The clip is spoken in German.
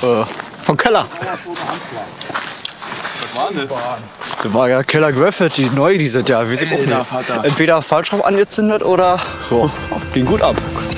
vom Keller. Was war denn das? Das war ja Keller Graffiti, neu dieses Jahr. Wir sind auch nicht. Vater. Entweder falsch rum angezündet oder ging gut ab.